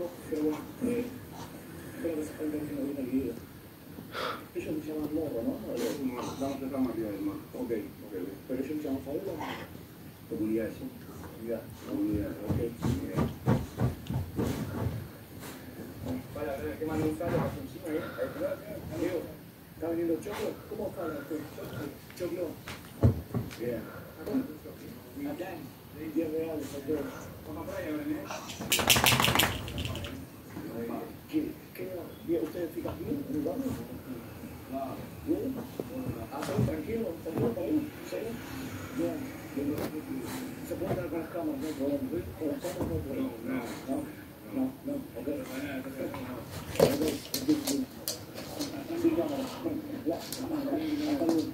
pero bueno, creo que se está entendiendo bien el video. Ellos se llaman Morro, ¿no? Vamos a tratar Matías del Mar. Ok. Pero ellos se llaman Fabiola. Comunidad, sí. Comunidad, Ok. Vaya, ¿qué más nos sale? Encima, Diego, ¿está vendiendo choclo? ¿Cómo está la choclo? Bien. Acá, 10 reales, ¿qué? ¿Ustedes fijan bien en el barrio? ¿Bien? Tranquilo para ir, ¿sí? Bien. Se puede entrar con las cámaras, no hay problema. Con las cámaras no hay problema. No, ok. Sí, cámara. Hasta luego.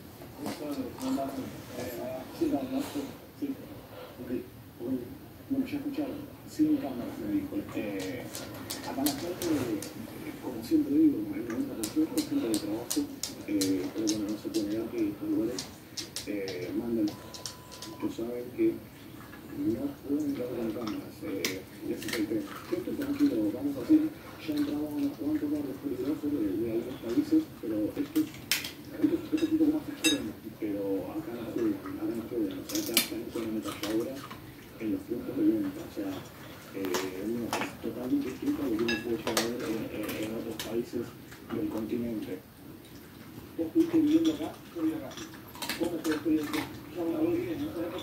Sí. Ok. Bueno, ya escucharon. Sin cámaras, me dijo. Acá en la calle, como siempre digo, en el 90% es gente de trabajo, pero bueno, no se puede negar que estos lugares mandan. Ustedes saben que no pueden entrar con cámaras, ese es el tema. Yo estoy tranquilo, vamos a decir, ya entramos a unos cuantos barrios peligrosos de algunos países, pero esto es un poco más extremo, pero acá no juegan, o sea, acá están con la ametralladora en los puntos de venta, o sea, es totalmente distinto a lo que uno puede llegar a ver en otros países del continente. ¿Vos estuviste viviendo acá? ¿Cómo fue tu experiencia? Ya una vez,